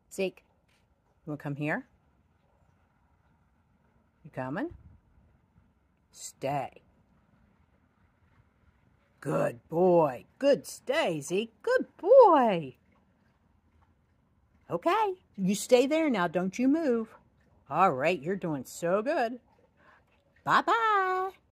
Zeke, you want to come here? You coming? Stay. Good boy. Good stay, Zeke. Good boy. Okay, you stay there now. Don't you move. All right, you're doing so good. Bye-bye.